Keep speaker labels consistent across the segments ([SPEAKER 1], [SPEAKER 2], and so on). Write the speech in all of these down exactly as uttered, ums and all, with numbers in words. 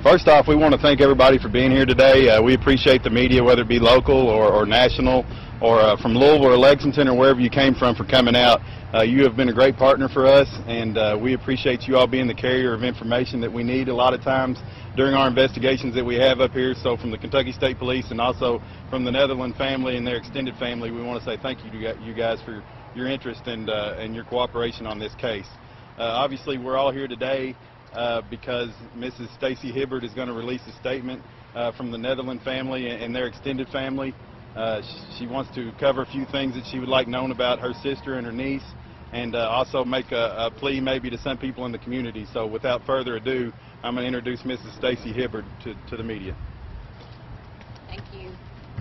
[SPEAKER 1] First off, we want to thank everybody for being here today. Uh, we appreciate the media, whether it be local or, or national, or uh, from Louisville or Lexington or wherever you came from, for coming out. Uh, you have been a great partner for us, and uh, we appreciate you all being the carrier of information that we need a lot of times during our investigations that we have up here. So from the Kentucky State Police and also from the Netherland family and their extended family, we want to say thank you to you guys for your interest and, uh, and your cooperation on this case. Uh, obviously, we're all here today uh, because Missus Stacy Hibbert is going to release a statement uh, from the Netherland family and their extended family. Uh, she wants to cover a few things that she would like known about her sister and her niece, and uh, also make a, a plea maybe to some people in the community. So without further ado, I'm going to introduce Missus Stacy Hibbert to, to the media.
[SPEAKER 2] Thank you.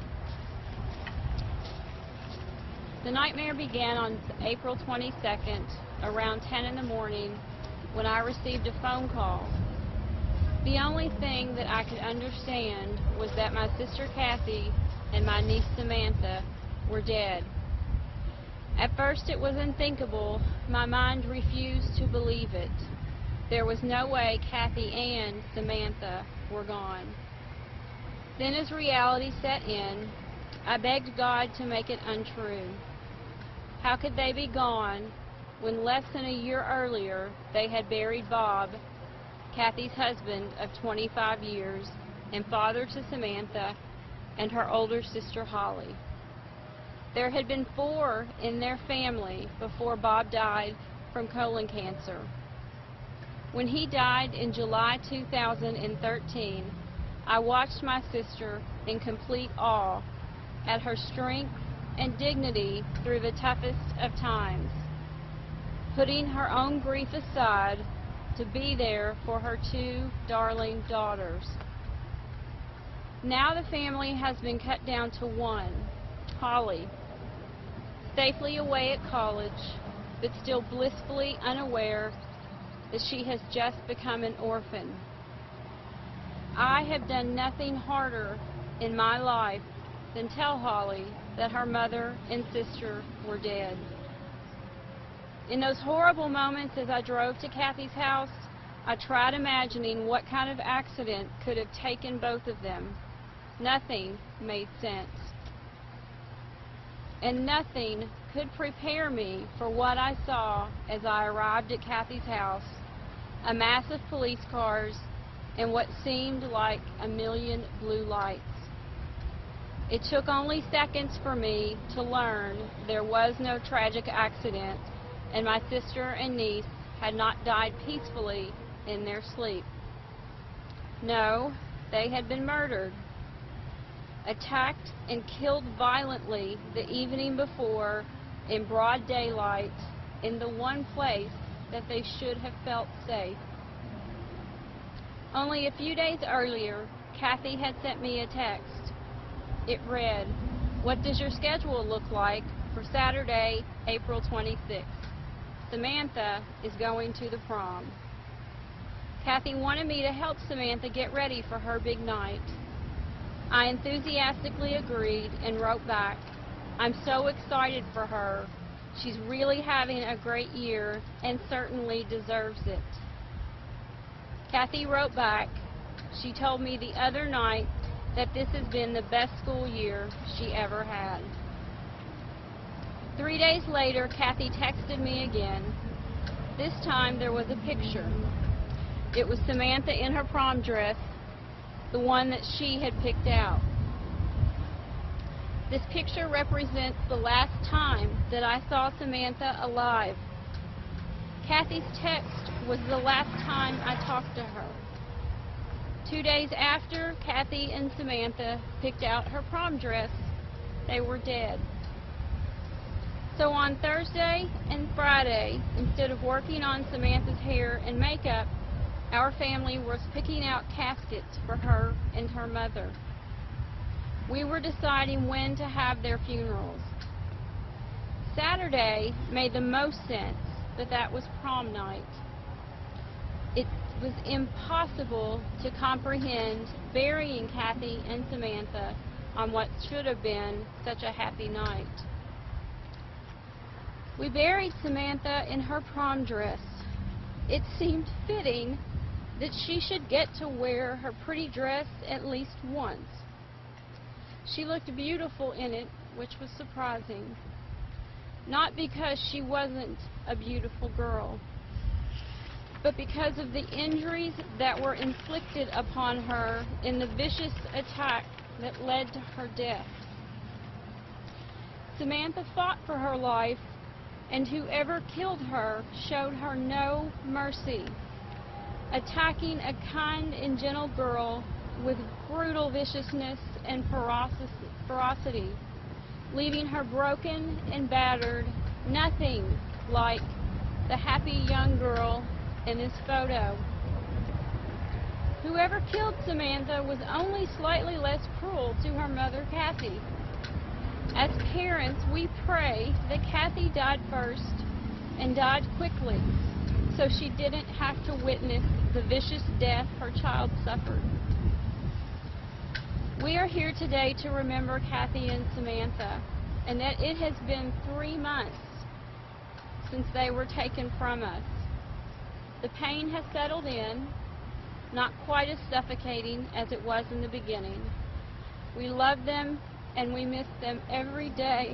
[SPEAKER 2] The nightmare began on April twenty-second around ten in the morning when I received a phone call. The only thing that I could understand was that my sister Kathy and my niece Samantha were dead. At first it was unthinkable. My mind refused to believe it. There was no way Kathy and Samantha were gone. Then as reality set in, I begged God to make it untrue. How could they be gone when less than a year earlier they had buried Bob, Kathy's husband of twenty-five years and father to Samantha and her older sister Holly? There had been four in their family before Bob died from colon cancer. When he died in July two thousand thirteen, I watched my sister in complete awe at her strength and dignity through the toughest of times, putting her own grief aside to be there for her two darling daughters. Now the family has been cut down to one, Holly, safely away at college, but still blissfully unaware that she has just become an orphan. I have done nothing harder in my life than tell Holly that her mother and sister were dead. In those horrible moments as I drove to Kathy's house, I tried imagining what kind of accident could have taken both of them. Nothing made sense. And nothing could prepare me for what I saw as I arrived at Kathy's house, a mass of police cars and what seemed like a million blue lights. It took only seconds for me to learn there was no tragic accident and my sister and niece had not died peacefully in their sleep. No, they had been murdered, attacked and killed violently the evening before in broad daylight in the one place that they should have felt safe. Only a few days earlier, Kathy had sent me a text. It read, "What does your schedule look like for Saturday, April twenty-sixth? Samantha is going to the prom." Kathy wanted me to help Samantha get ready for her big night. I enthusiastically agreed and wrote back, "I'm so excited for her. She's really having a great year and certainly deserves it." Kathy wrote back, she told me the other night that this has been the best school year she ever had. Three days later, Kathy texted me again. This time there was a picture. It was Samantha in her prom dress, the one that she had picked out. This picture represents the last time that I saw Samantha alive. Kathy's text was the last time I talked to her. Two days after Kathy and Samantha picked out her prom dress, they were dead. So on Thursday and Friday, instead of working on Samantha's hair and makeup, our family was picking out caskets for her and her mother. We were deciding when to have their funerals. Saturday made the most sense, but that was prom night. It was impossible to comprehend burying Kathy and Samantha on what should have been such a happy night. We buried Samantha in her prom dress. It seemed fitting that she should get to wear her pretty dress at least once. She looked beautiful in it, which was surprising. Not because she wasn't a beautiful girl, but because of the injuries that were inflicted upon her in the vicious attack that led to her death. Samantha fought for her life, and whoever killed her showed her no mercy, attacking a kind and gentle girl with brutal viciousness and ferocity, leaving her broken and battered, nothing like the happy young girl in this photo. Whoever killed Samantha was only slightly less cruel to her mother, Kathy. As parents, we pray that Kathy died first and died quickly, so she didn't have to witness the vicious death her child suffered. We are here today to remember Kathy and Samantha, and that it has been three months since they were taken from us. The pain has settled in, not quite as suffocating as it was in the beginning. We love them and we miss them every day.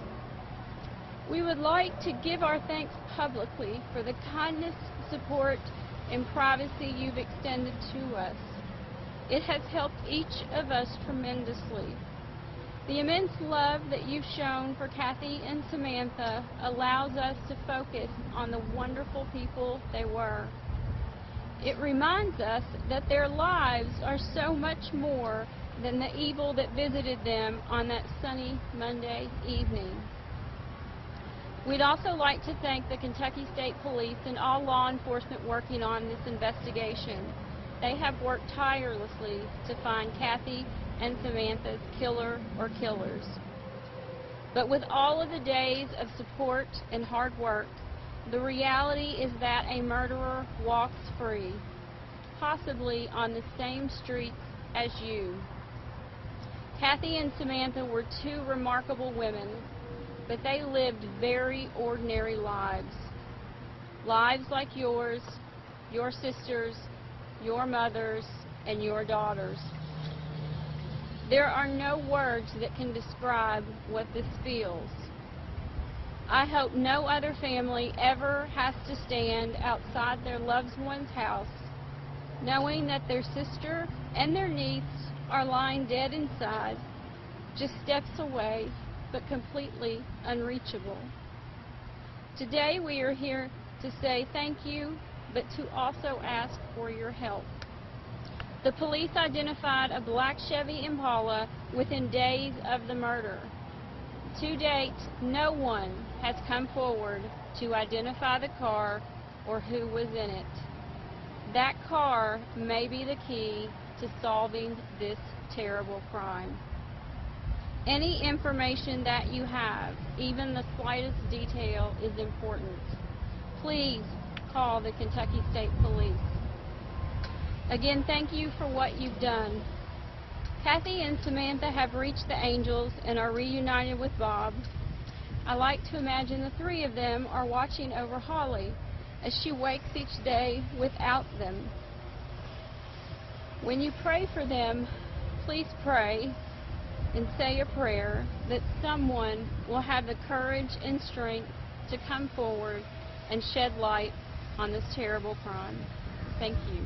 [SPEAKER 2] We would like to give our thanks publicly for the kindness, support, and privacy you've extended to us. It has helped each of us tremendously. The immense love that you've shown for Kathy and Samantha allows us to focus on the wonderful people they were. It reminds us that their lives are so much more than the evil that visited them on that sunny Monday evening. We'd also like to thank the Kentucky State Police and all law enforcement working on this investigation. They have worked tirelessly to find Kathy and Samantha's killer or killers. But with all of the days of support and hard work, the reality is that a murderer walks free, possibly on the same streets as you. Kathy and Samantha were two remarkable women, but they lived very ordinary lives. Lives like yours, your sisters, your mothers, and your daughters. There are no words that can describe what this feels. I hope no other family ever has to stand outside their loved one's house knowing that their sister and their niece are lying dead inside, just steps away, but completely unreachable. Today we are here to say thank you, but to also ask for your help. The police identified a black Chevy Impala within days of the murder. To date, no one has come forward to identify the car or who was in it. That car may be the key to solving this terrible crime. Any information that you have, even the slightest detail, is important. Please call the Kentucky State Police. Again, thank you for what you've done. Kathy and Samantha have reached the angels and are reunited with Bob. I like to imagine the three of them are watching over Holly as she wakes each day without them. When you pray for them, please pray and say a prayer that someone will have the courage and strength to come forward and shed light on this terrible crime. Thank you.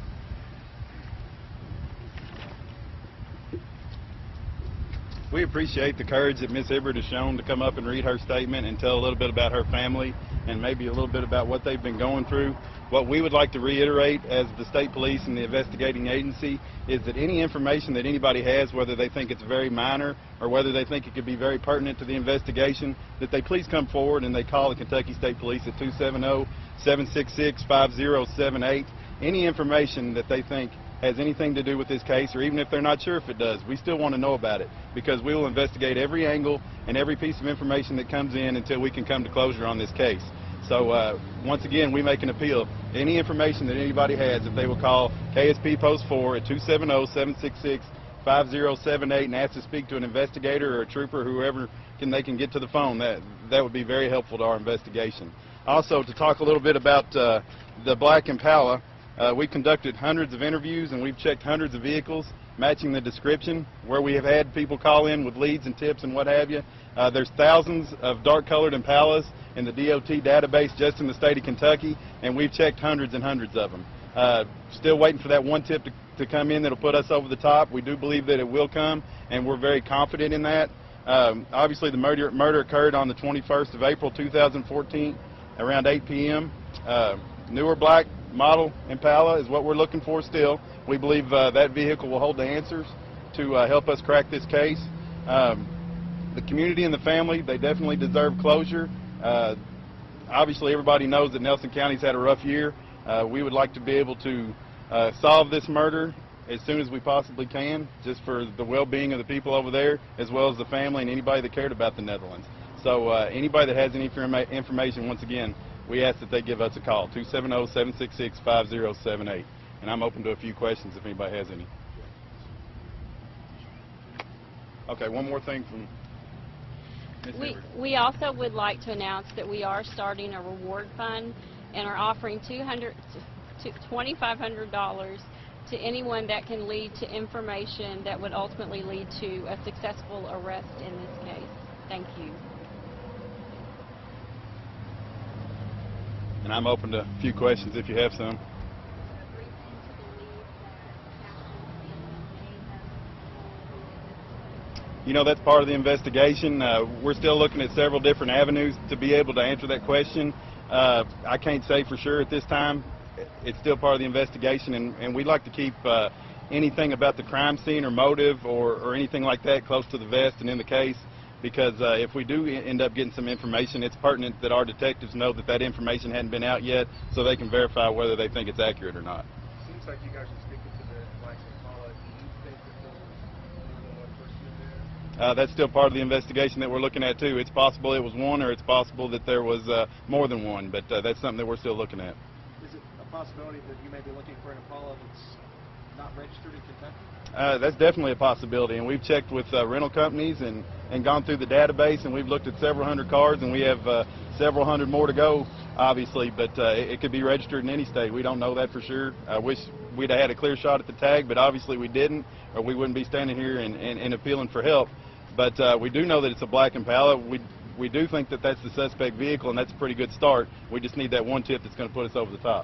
[SPEAKER 1] We appreciate the courage that Miz Hibbert has shown to come up and read her statement and tell a little bit about her family and maybe a little bit about what they've been going through. What we would like to reiterate as the state police and the investigating agency is that any information that anybody has, whether they think it's very minor or whether they think it could be very pertinent to the investigation, that they please come forward and they call the Kentucky State Police at two seven zero, seven six six, five zero seven eight. Any information that they think has anything to do with this case, or even if they're not sure if it does, we still want to know about it, because we will investigate every angle and every piece of information that comes in until we can come to closure on this case. So uh, once again, we make an appeal. Any information that anybody has, if they will call K S P Post four at two seven zero, seven six six, five zero seven eight and ask to speak to an investigator or a trooper, whoever can, they can get to the phone, that, that would be very helpful to our investigation. Also, to talk a little bit about uh, the black Impala, Uh, we've conducted hundreds of interviews and we've checked hundreds of vehicles matching the description where we have had people call in with leads and tips and what have you. Uh, there's thousands of dark-colored Impalas in the D O T database just in the state of Kentucky, and we've checked hundreds and hundreds of them. Uh, still waiting for that one tip to, to come in that'll put us over the top. We do believe that it will come, and we're very confident in that. Um, obviously, the murder, murder occurred on the twenty-first of April two thousand fourteen around eight P M Uh, newer black model Impala is what we're looking for still. We believe uh, that vehicle will hold the answers to uh, help us crack this case. Um, the community and the family, they definitely deserve closure. Uh, obviously, everybody knows that Nelson County's had a rough year. Uh, we would like to be able to uh, solve this murder as soon as we possibly can, just for the well-being of the people over there, as well as the family and anybody that cared about the Netherlands. So uh, anybody that has any information, once again, we ask that they give us a call, two seven zero, seven six six, five zero seven eight. And I'm open to a few questions if anybody has any. Okay, one more thing from Miz
[SPEAKER 2] We,
[SPEAKER 1] Everett.
[SPEAKER 2] we also would like to announce that we are starting a reward fund and are offering two hundred to twenty-five hundred dollars to anyone that can lead to information that would ultimately lead to a successful arrest in this case. Thank you.
[SPEAKER 1] And I'm open to a few questions if you have some. You know, that's part of the investigation. Uh, we're still looking at several different avenues to be able to answer that question. Uh, I can't say for sure at this time. It's still part of the investigation, and, and we'd like to keep uh, anything about the crime scene or motive or, or anything like that close to the vest and in the case, because uh, if we do end up getting some information, it's pertinent that our detectives know that that information hadn't been out yet so they can verify whether they think it's accurate or not.
[SPEAKER 3] Seems like you guys are sticking to the Black Impala. Do you think that there was more than one person in there?
[SPEAKER 1] Uh, that's still part of the investigation that we're looking at too. It's possible it was one, or it's possible that there was uh, more than one, but uh, that's something that we're still looking at.
[SPEAKER 3] Is it a possibility that you may be looking for an Impala that's not registered in Kentucky?
[SPEAKER 1] Uh, that's definitely a possibility, and we've checked with uh, rental companies and, and gone through the database, and we've looked at several hundred cars, and we have uh, several hundred more to go, obviously, but uh, it, it could be registered in any state. We don't know that for sure. I wish we'd have had a clear shot at the tag, but obviously we didn't, or we wouldn't be standing here and, and, and appealing for help. But uh, we do know that it's a black Impala. We, we do think that that's the suspect vehicle, and that's a pretty good start. We just need that one tip that's going to put us over the top.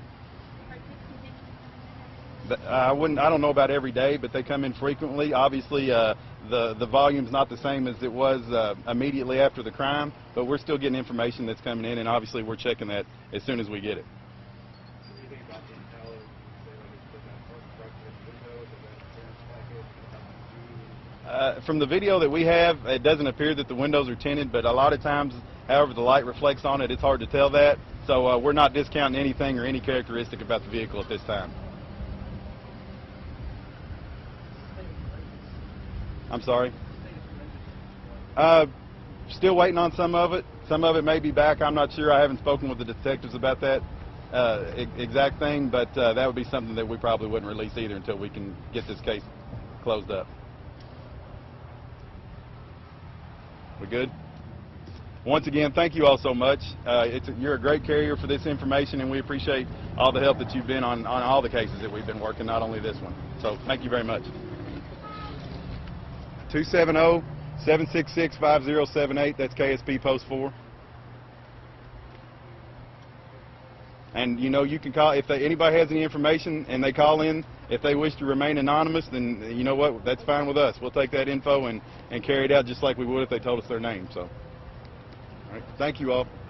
[SPEAKER 1] I wouldn't. I don't know about every day, but they come in frequently. Obviously, uh, the the volume's not the same as it was uh, immediately after the crime, but we're still getting information that's coming in, and obviously we're checking that as soon as we get it.
[SPEAKER 3] What do you think about the Impala? Say like it's put that front window, does that appearance like it?
[SPEAKER 1] Uh, from the video that we have, it doesn't appear that the windows are tinted, but a lot of times, however the light reflects on it, it's hard to tell that. So uh, we're not discounting anything or any characteristic about the vehicle at this time. I'm sorry. Uh, still waiting on some of it. Some of it may be back. I'm not sure. I haven't spoken with the detectives about that uh, e exact thing, but uh, that would be something that we probably wouldn't release either until we can get this case closed up. We good? Once again, thank you all so much. Uh, it's a, you're a great carrier for this information, and we appreciate all the help that you've been on, on all the cases that we've been working, not only this one. So thank you very much. two seven zero, seven six six, five zero seven eight, that's K S P Post four. And you know, you can call, if they, anybody has any information and they call in, if they wish to remain anonymous, then you know what, that's fine with us. We'll take that info and, and carry it out just like we would if they told us their name. So, all right, thank you all.